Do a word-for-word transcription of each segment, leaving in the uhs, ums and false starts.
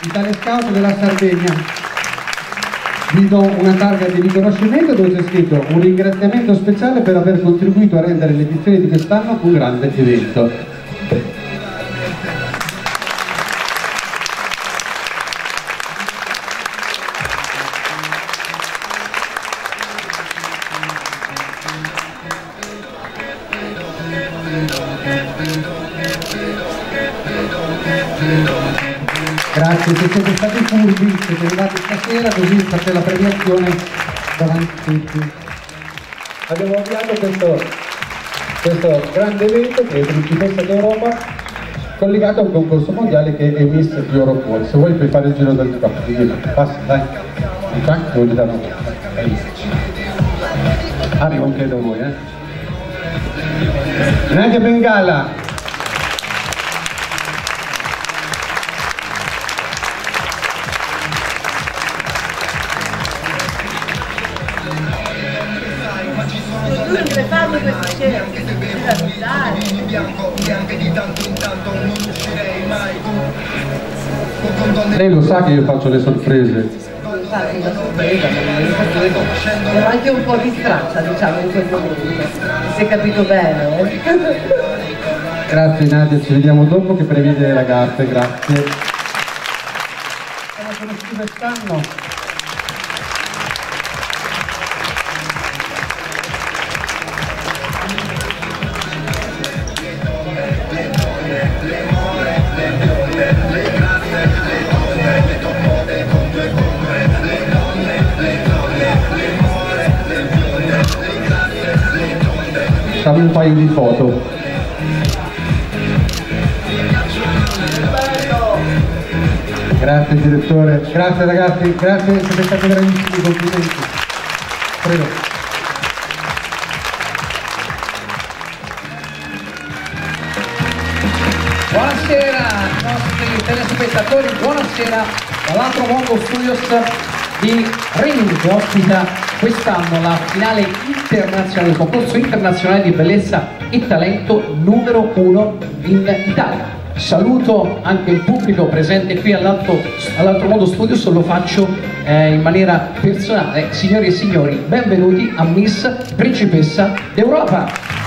Italia Scout della Sardegna. Vi do una targa di riconoscimento dove c'è scritto un ringraziamento speciale per aver contribuito a rendere l'edizione di quest'anno un grande evento. Grazie, se siete stati furbi, siete arrivati stasera, così fate la premiazione davanti a tutti. Abbiamo avviato questo, questo grande evento che è Principessa d'Europa, collegato a un concorso mondiale che è Miss Europe World. Se vuoi puoi fare il giro del campo, quindi passa, dai, infatti non gli danno arriva anche da voi, eh. Nadia Bengala. Lei lo sa che io faccio le sorprese. Ero anche un po' distratta, diciamo, in quel momento. Si è capito bene, eh? Grazie Nadia, ci vediamo dopo che prevede le ragazze, grazie. Siamo conosciuti quest'anno. Fammi un paio di foto. Grazie direttore, grazie ragazzi, grazie, siete stati bravissimi, complimenti. Prego. Buonasera ai nostri telespettatori, buonasera dall'Altro Mondo Studios di Rimini che ospita quest'anno la finale internazionale, il concorso internazionale di bellezza e talento numero uno in Italia. Saluto anche il pubblico presente qui all'Altro all Mondo Studios, lo faccio eh, in maniera personale. Signori e signori, benvenuti a Miss Principessa d'Europa.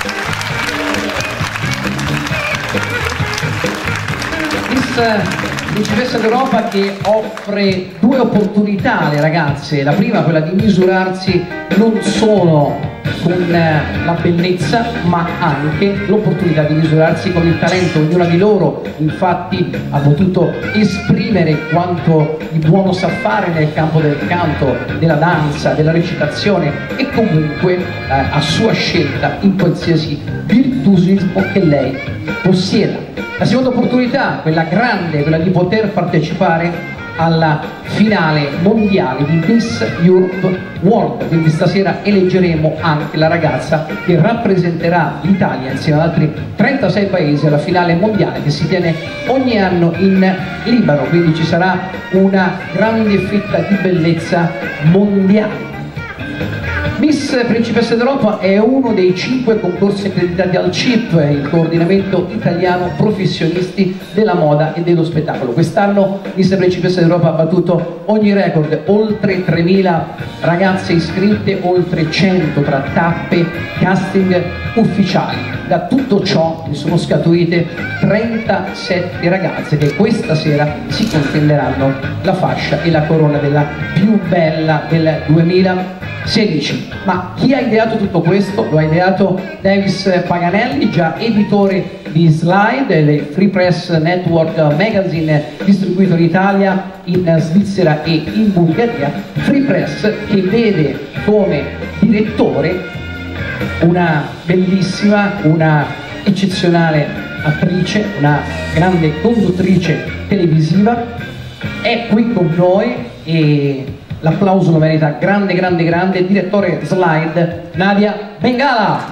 Miss Principessa d'Europa che offre due opportunità alle ragazze, la prima quella di misurarsi non solo con la bellezza ma anche l'opportunità di misurarsi con il talento. Ognuna di loro infatti ha potuto esprimere quanto di buono sa fare nel campo del canto, della danza, della recitazione e comunque eh, a sua scelta in qualsiasi virtuosismo che lei possieda. La seconda opportunità, quella grande, quella di poter partecipare alla finale mondiale di Miss Europe World, quindi stasera eleggeremo anche la ragazza che rappresenterà l'Italia insieme ad altri trentasei paesi alla finale mondiale che si tiene ogni anno in Libano, quindi ci sarà una grande fetta di bellezza mondiale. Miss Principessa d'Europa è uno dei cinque concorsi accreditati al C I P, il coordinamento italiano professionisti della moda e dello spettacolo. Quest'anno Miss Principessa d'Europa ha battuto ogni record, oltre tremila ragazze iscritte, oltre cento tra tappe, casting ufficiali. Da tutto ciò ne sono scaturite trentasette ragazze che questa sera si contenderanno la fascia e la corona della più bella del duemilasedici. Ma chi ha ideato tutto questo? Lo ha ideato Davis Paganelli, già editore di Slide, il Free Press Network Magazine distribuito in Italia, in Svizzera e in Bulgaria. Free Press che vede come direttore una bellissima, una eccezionale attrice, una grande conduttrice televisiva. È qui con noi e l'applauso lo merita grande, grande, grande direttore Slide, Nadia Bengala.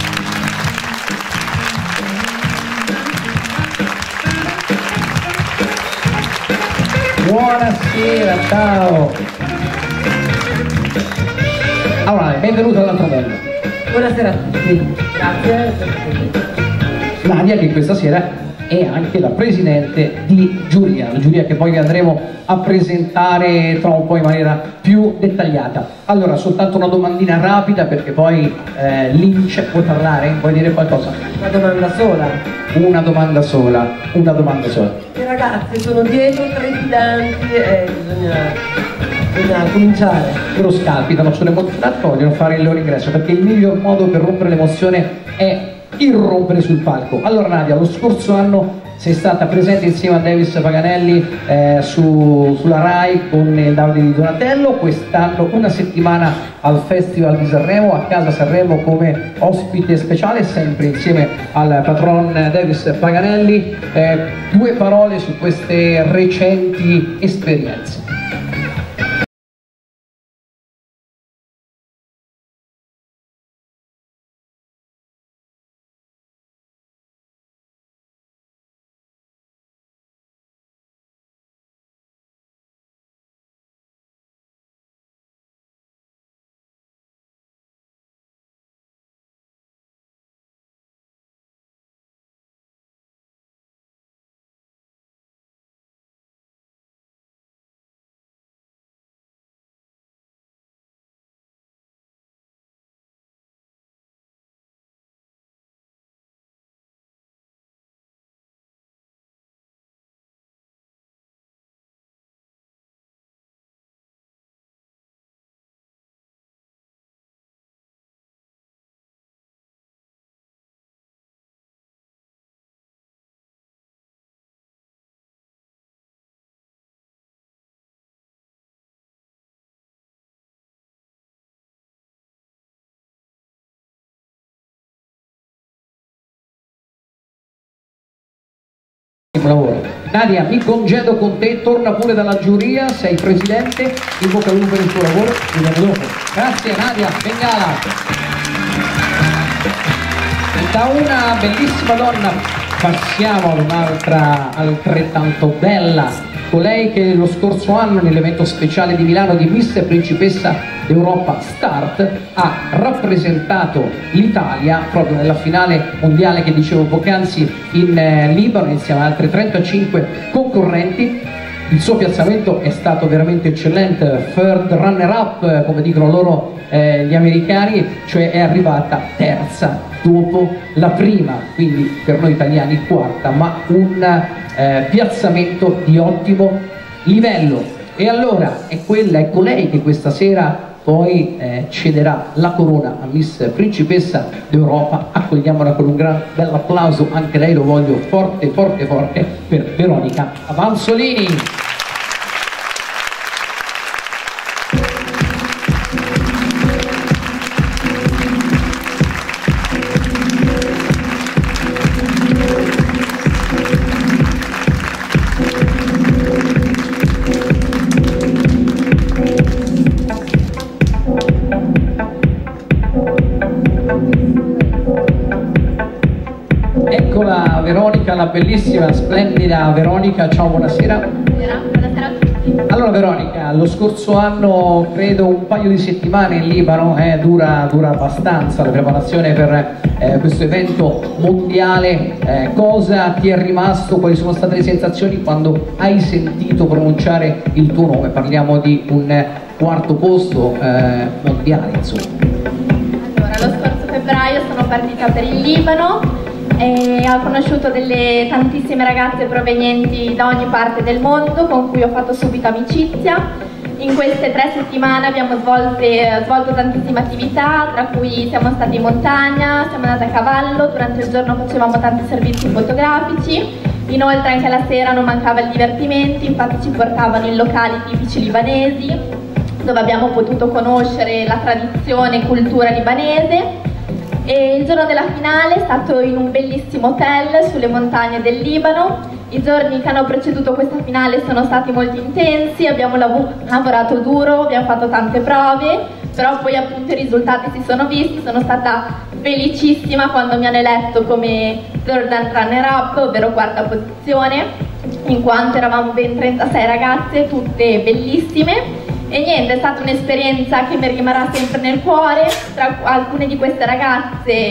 Buonasera, ciao. Allora, benvenuto all'Altro Mondo. Buonasera a tutti, grazie. Nadia, che questa sera è anche la presidente di giuria, la giuria che poi vi andremo a presentare tra un po' in maniera più dettagliata. Allora, soltanto una domandina rapida, perché poi eh, Lynch, puoi parlare? Vuoi dire qualcosa? Una domanda sola. Una domanda sola, una domanda sola. I ragazzi sono dietro trepidanti e bisogna, bisogna cominciare. Loro scalpitano, sono emozionati, vogliono fare il loro ingresso, perché il miglior modo per rompere l'emozione è irrompere sul palco. Allora Nadia, lo scorso anno sei stata presente insieme a Davis Paganelli eh, su, sulla Rai con il Davide di Donatello, quest'anno una settimana al Festival di Sanremo, a Casa Sanremo come ospite speciale, sempre insieme al patron Davis Paganelli. Eh, due parole su queste recenti esperienze. Lavoro. Nadia, mi congedo con te, torna pure dalla giuria, sei presidente, in bocca al lupo per il tuo lavoro, ci vediamo dopo. Grazie Nadia, Bengala. Da una bellissima donna passiamo ad un'altra altrettanto bella, colei che lo scorso anno nell'evento speciale di Milano di Miss Principessa d'Europa Start ha rappresentato l'Italia proprio nella finale mondiale che dicevo poc'anzi in eh, Libano insieme ad altre trentacinque concorrenti. Il suo piazzamento è stato veramente eccellente, third runner up come dicono loro eh, gli americani, cioè è arrivata terza dopo la prima, quindi per noi italiani quarta, ma un eh, piazzamento di ottimo livello. E allora è quella, è colei che questa sera poi eh, cederà la corona a Miss Principessa d'Europa. Accogliamola con un gran bel applauso, anche lei lo voglio forte forte forte, per Veronica Avanzolini. Eccola Veronica, la bellissima, splendida Veronica, ciao, buonasera. Buonasera, buonasera a tutti. Allora Veronica, lo scorso anno credo un paio di settimane in Libano, eh, dura, dura abbastanza la preparazione per eh, questo evento mondiale, eh, cosa ti è rimasto, quali sono state le sensazioni quando hai sentito pronunciare il tuo nome? Parliamo di un quarto posto eh, mondiale, insomma. Allora, lo scorso febbraio sono partita per il Libano e ho conosciuto delle tantissime ragazze provenienti da ogni parte del mondo con cui ho fatto subito amicizia. In queste tre settimane abbiamo svolte, svolto tantissime attività, tra cui siamo stati in montagna, siamo andati a cavallo, durante il giorno facevamo tanti servizi fotografici, inoltre anche la sera non mancava il divertimento, infatti ci portavano in locali tipici libanesi dove abbiamo potuto conoscere la tradizione e cultura libanese. E il giorno della finale è stato in un bellissimo hotel sulle montagne del Libano. I giorni che hanno preceduto questa finale sono stati molto intensi, abbiamo lav lavorato duro, abbiamo fatto tante prove, però poi appunto i risultati si sono visti. Sono stata felicissima quando mi hanno eletto come third runner up, ovvero quarta posizione, in quanto eravamo ben trentasei ragazze, tutte bellissime. E niente, è stata un'esperienza che mi rimarrà sempre nel cuore. Tra alcune di queste ragazze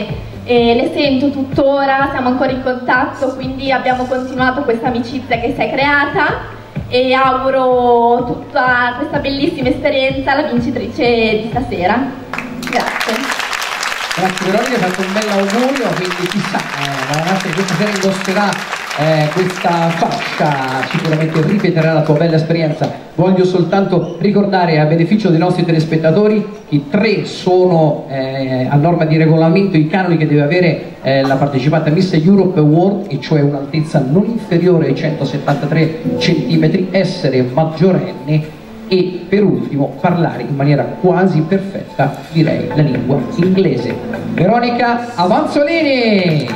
e le sento tuttora, siamo ancora in contatto, quindi abbiamo continuato questa amicizia che si è creata e auguro tutta questa bellissima esperienza alla vincitrice di stasera. Grazie. Grazie Veronica, hai fatto un bel augurio, quindi chissà, eh, la ragazza di questa sera indosserà eh, questa fascia, sicuramente ripeterà la tua bella esperienza. Voglio soltanto ricordare a beneficio dei nostri telespettatori che tre sono eh, a norma di regolamento i canoni che deve avere eh, la partecipante a Miss Europe World, e cioè un'altezza non inferiore ai centosettantatré centimetri, essere maggiorenne e per ultimo parlare in maniera quasi perfetta, direi, la lingua inglese. Veronica Avanzolini!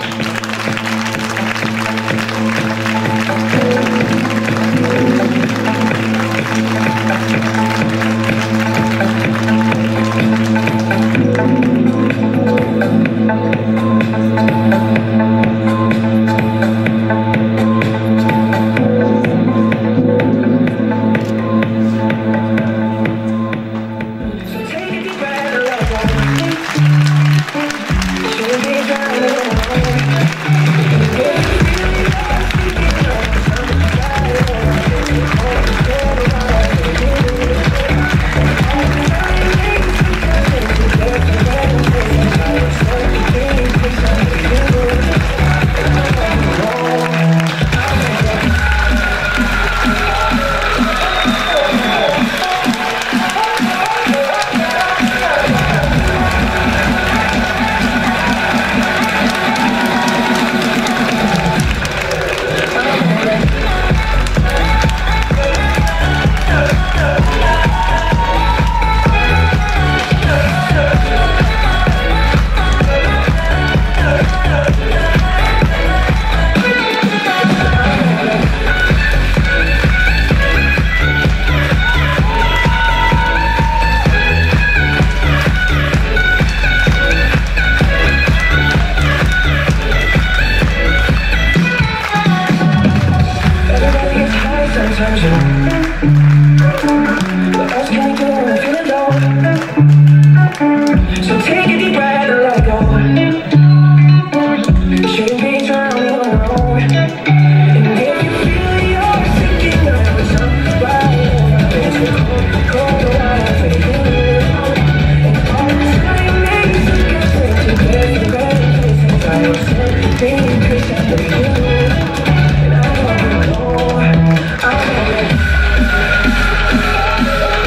I'm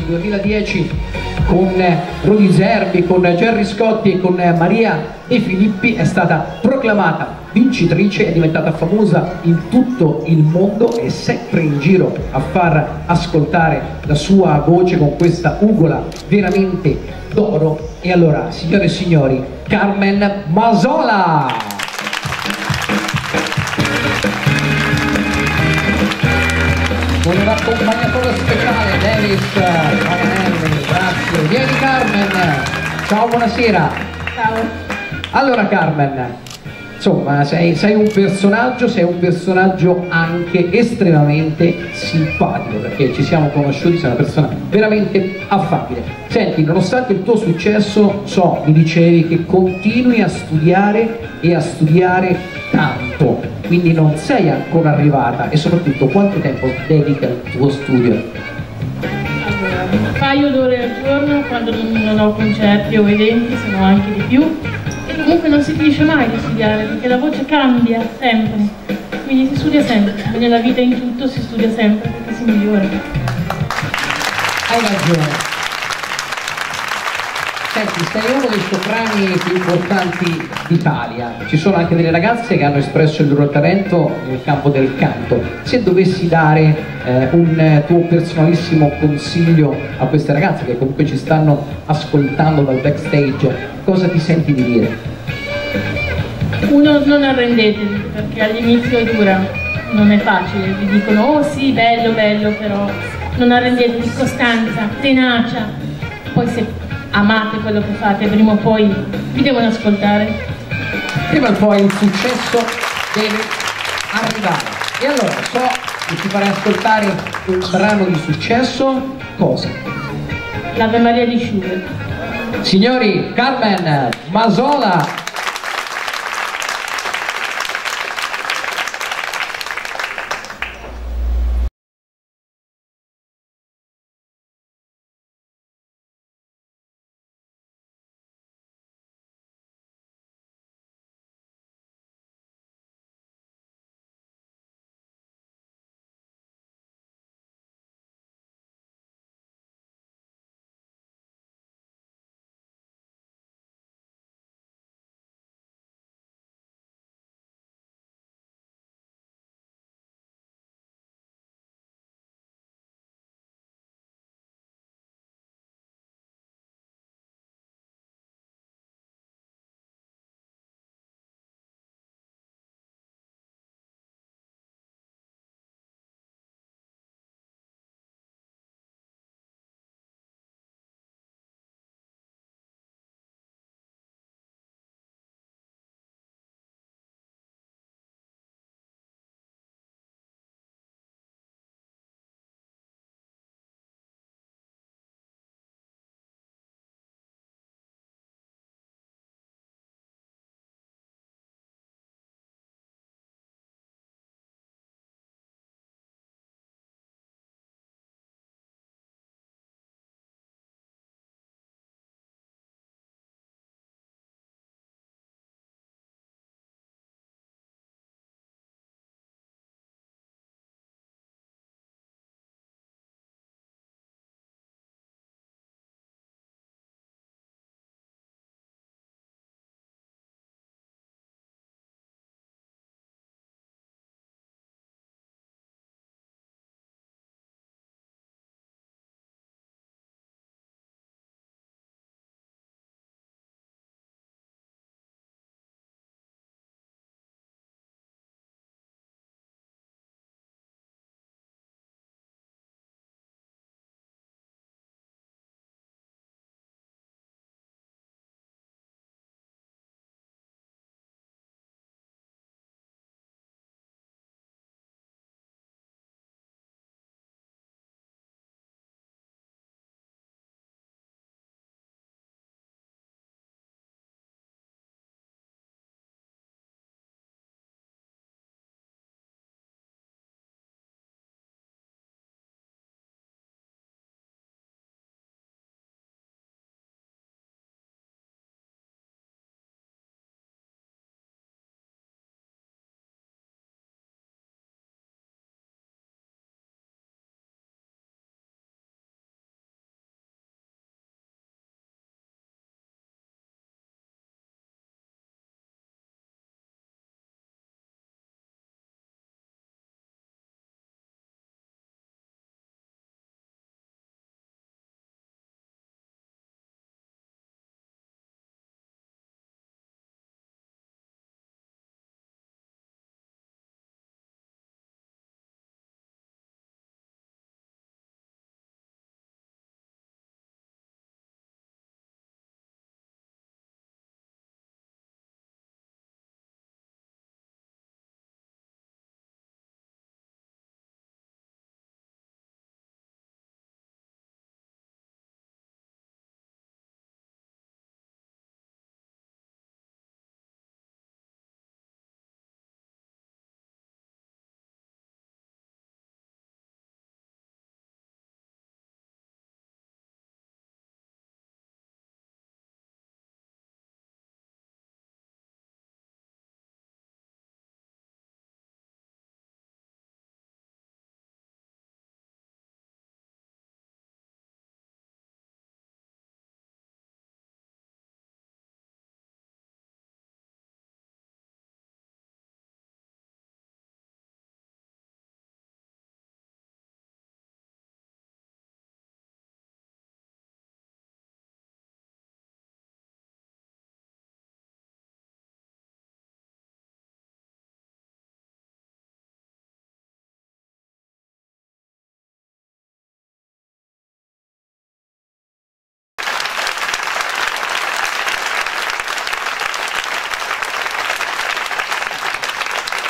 duemiladieci con Rudy Zerbi, con Gerry Scotti e con Maria De Filippi, è stata proclamata vincitrice, è diventata famosa in tutto il mondo, è sempre in giro a far ascoltare la sua voce con questa ugola veramente d'oro. E allora, signore e signori, Carmen Mazola! Con un accompagnatore speciale, Dennis Paganelli, grazie. Vieni Carmen, ciao, buonasera. Ciao. Allora Carmen, insomma, sei, sei un personaggio, sei un personaggio anche estremamente simpatico, perché ci siamo conosciuti, sei una persona veramente affabile. Senti, nonostante il tuo successo, so, mi dicevi che continui a studiare e a studiare tanto, quindi non sei ancora arrivata, e soprattutto quanto tempo dedica al tuo studio? Allora, un paio d'ore al giorno quando non, non ho concerti o eventi, se no anche di più. E comunque non si finisce mai di studiare, perché la voce cambia sempre, quindi si studia sempre, e nella vita in tutto si studia sempre perché si migliora. Hai ragione. Senti, sei uno dei soprani più importanti d'Italia, ci sono anche delle ragazze che hanno espresso il loro talento nel campo del canto. Se dovessi dare eh, un eh, tuo personalissimo consiglio a queste ragazze che comunque ci stanno ascoltando dal backstage, cosa ti senti di dire? Uno, non arrendetevi, perché all'inizio è dura, non è facile, vi dicono oh sì, bello, bello, però non arrendetevi, costanza, tenacia, poi se amate quello che fate, prima o poi vi devono ascoltare. Prima o poi il successo deve arrivare. E allora, so che ci farai ascoltare un brano di successo, cosa? L'Ave Maria di Schubert. Signori, Carmen Mazola.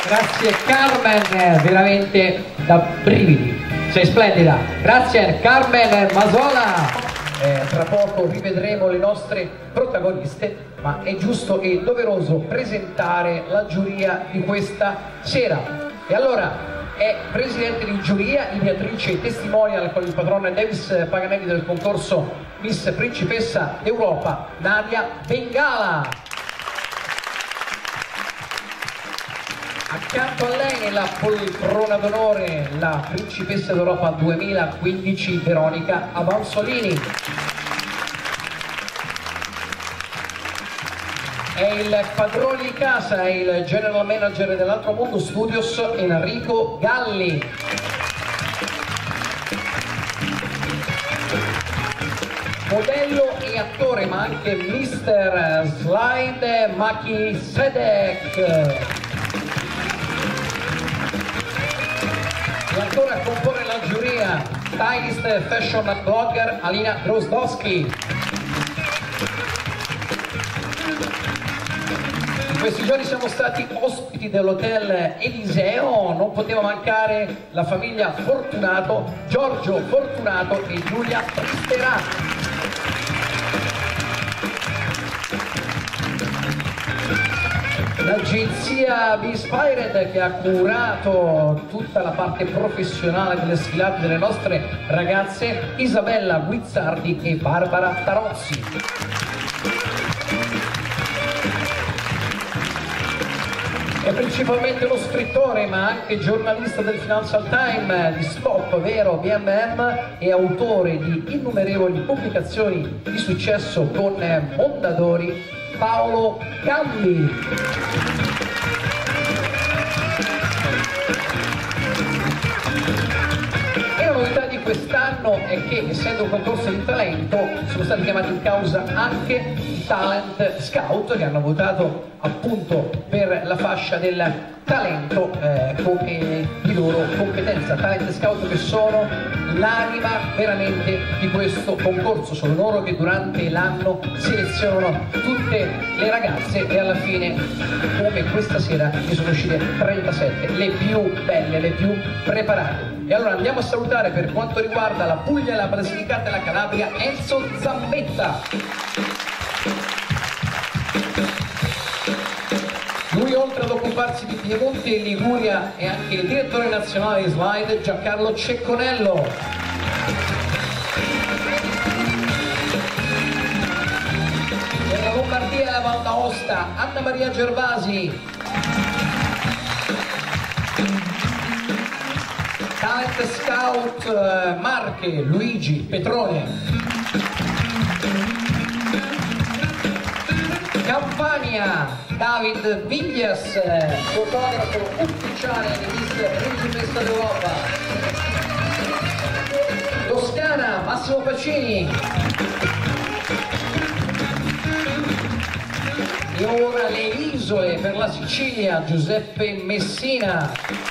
Grazie Carmen, veramente da brividi, sei splendida. Grazie Carmen Masola. Eh, tra poco rivedremo le nostre protagoniste, ma è giusto e doveroso presentare la giuria di questa sera. E allora è presidente di giuria, ideatrice e testimonial con il padrone Davis Paganelli del concorso Miss Principessa d'Europa, Nadia Bengala. Accanto a lei nella poltrona d'onore la Principessa d'Europa duemilaquindici Veronica Avanzolini. È il padrone di casa, è il general manager dell'Altro Mondo Studios Enrico Galli. Modello e attore, ma anche mister Slide Maki Sedek. E ancora a comporre la giuria, stylist e fashion blogger Alina Drozdowski. In questi giorni siamo stati ospiti dell'hotel Eliseo, non poteva mancare la famiglia Fortunato, Giorgio Fortunato e Giulia Pristerà. L'agenzia B-Spired che ha curato tutta la parte professionale delle sfilate delle nostre ragazze, Isabella Guizzardi e Barbara Tarozzi. È principalmente uno scrittore ma anche giornalista del Financial Times, di Stop, Vero, B M M e autore di innumerevoli pubblicazioni di successo con Mondadori, Paolo Cambi. E la novità di quest'anno è che, essendo un concorso di talento, sono stati chiamati in causa anche i talent scout che hanno votato appunto per la fascia del talento eh, come di loro competenza. Talent scout che sono l'anima veramente di questo concorso, sono loro che durante l'anno selezionano tutte le ragazze e alla fine, come questa sera, ne sono uscite trentasette, le più belle, le più preparate. E allora andiamo a salutare, per quanto riguarda la Puglia, la Basilicata e la Calabria, Enzo Zambetta. Lui, oltre ad occuparsi di Piemonte e Liguria, è anche il direttore nazionale di Slide, Giancarlo Cecconello. Nella Lombardia e la Val d'Aosta, Anna Maria Gervasi. Talent Scout Marche, Luigi Petrone. Campania, David Viglias, fotografo ufficiale di Miss Principessa d'Europa. Toscana, Massimo Pacini. E ora le isole per la Sicilia, Giuseppe Messina.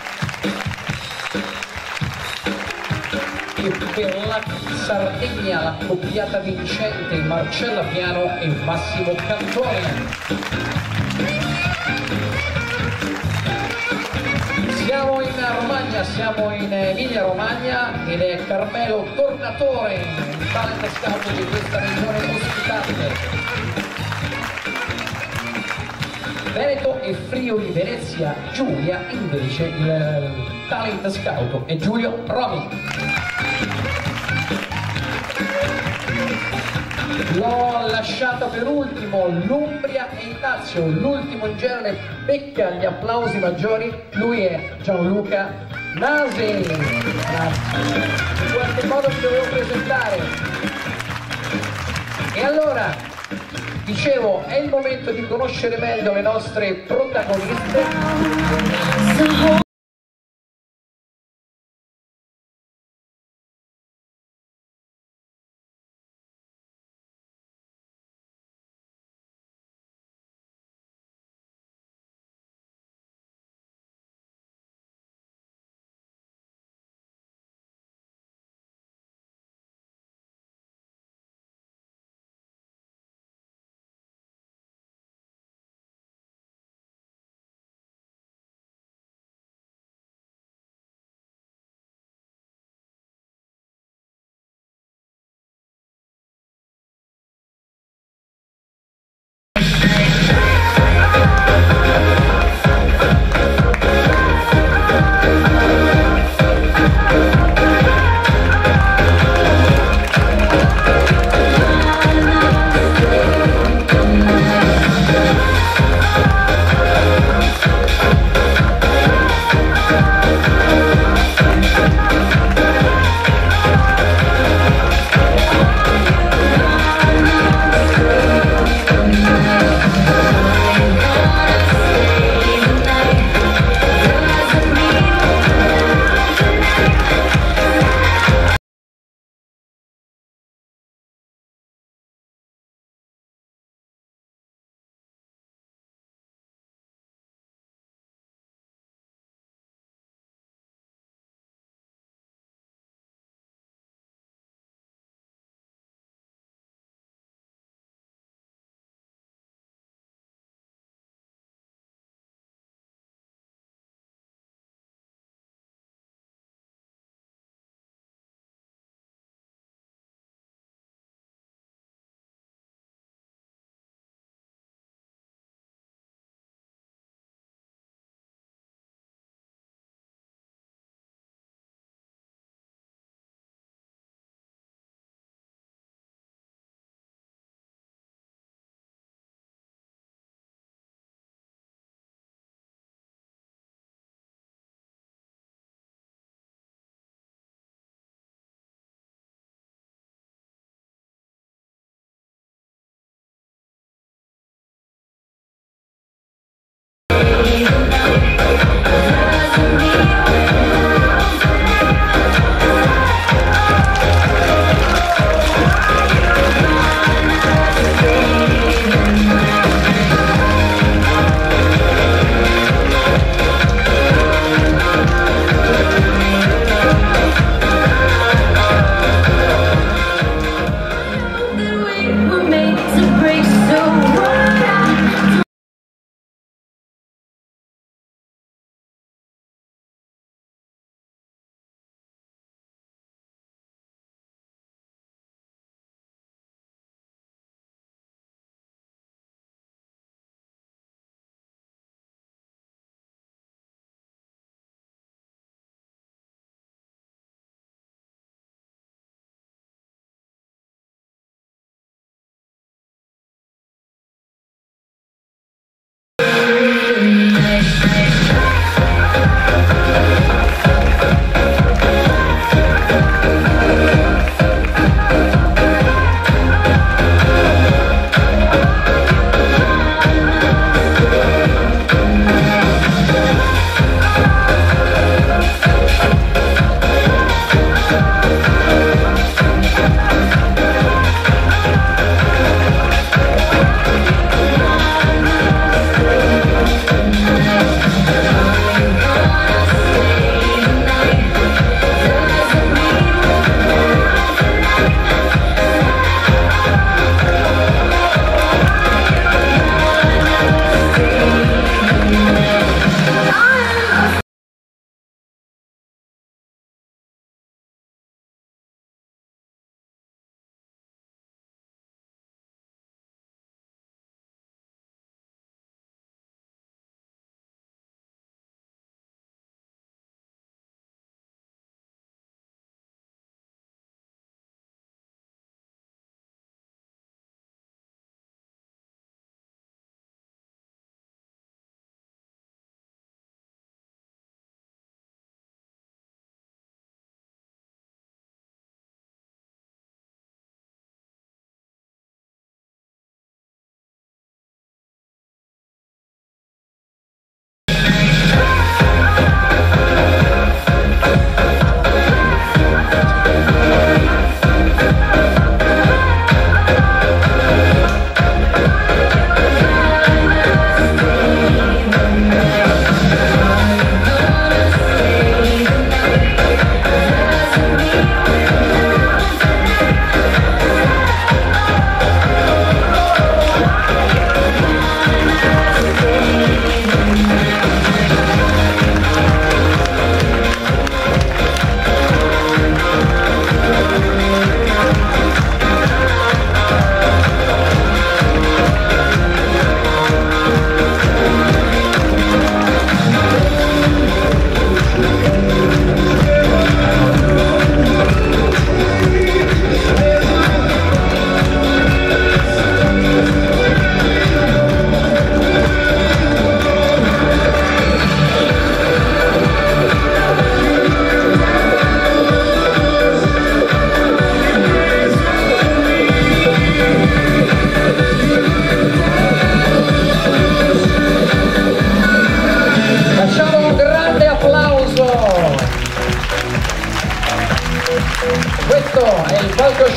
E per la Sardegna la coppiata vincente Marcella Piano e Massimo Cantone. Siamo in Romagna, siamo in Emilia Romagna ed è Carmelo Tornatore, il talent scout di questa regione ospitante. Veneto e Friuli Venezia Giulia, invece il talent scout è Giulio Romi. L'ho lasciata per ultimo l'Umbria e il Lazio, l'ultimo in genere becca gli applausi maggiori, lui è Gianluca Nasi. In qualche modo vi dovevo presentare. E allora, dicevo, è il momento di conoscere meglio le nostre protagoniste.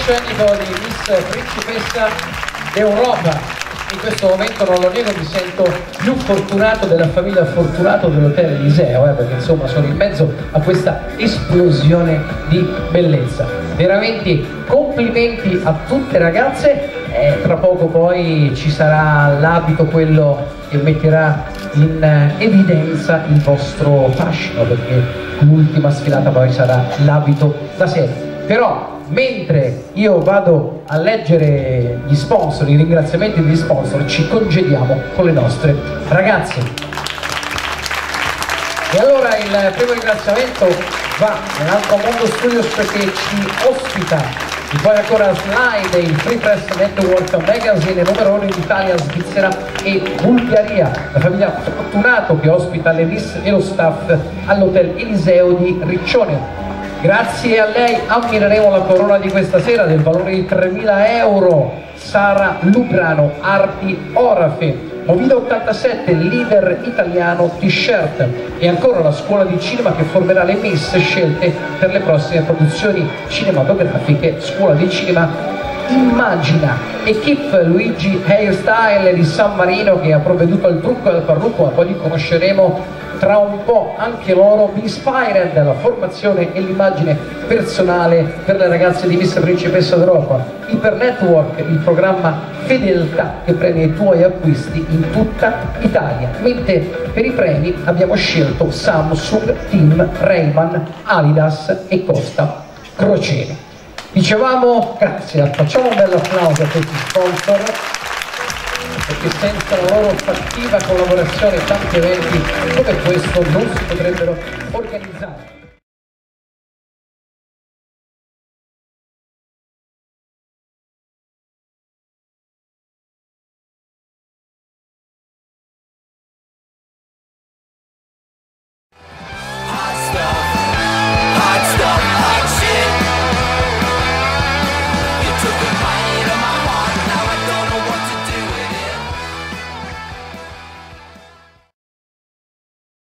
palcoscenico di Miss Principessa d'Europa. In questo momento, non lo nego, mi sento più fortunato della famiglia Fortunato dell'Hotel Eliseo, eh, perché insomma sono in mezzo a questa esplosione di bellezza. Veramente complimenti a tutte ragazze, eh, tra poco poi ci sarà l'abito, quello che metterà in evidenza il vostro fascino, perché l'ultima sfilata poi sarà l'abito da sera. Però mentre io vado a leggere gli sponsor, i ringraziamenti degli sponsor, ci congediamo con le nostre ragazze. E allora il primo ringraziamento va nell'altro mondo studios, perché ci ospita e poi ancora Slide, il Free Press Network Magazine numero uno in Italia, Svizzera e Bulgaria, la famiglia Fortunato che ospita le Miss e lo staff all'Hotel Eliseo di Riccione. Grazie a lei ammireremo la corona di questa sera del valore di tremila euro, Sara Lugrano, Arti Orafe. Movida ottantasette, leader italiano T-shirt, e ancora la scuola di cinema che formerà le miss scelte per le prossime produzioni cinematografiche. Scuola di cinema Immagina, Equipe Luigi Hairstyle di San Marino che ha provveduto al trucco e al parrucco, ma poi li conosceremo tra un po' anche loro. Be Inspired, la formazione e l'immagine personale per le ragazze di Miss Principessa d'Europa. Iper Network, il programma fedeltà che premia i tuoi acquisti in tutta Italia. Mentre per i premi abbiamo scelto Samsung, Team, Ray-Ban, Adidas e Costa Crociere. Dicevamo grazie, facciamo un bel applauso a questi sponsor, perché senza la loro fattiva collaborazione tanti eventi come questo non si potrebbero organizzare.